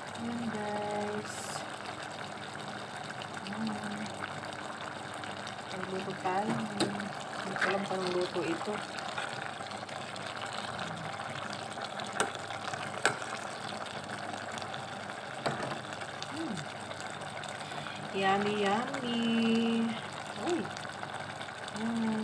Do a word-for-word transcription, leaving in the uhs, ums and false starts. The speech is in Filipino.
Ayan guys. Ayan. Magluto tayo. Hindi ko alam kung luto ito. Hmm. Yummy, yummy. Uy. Hmm.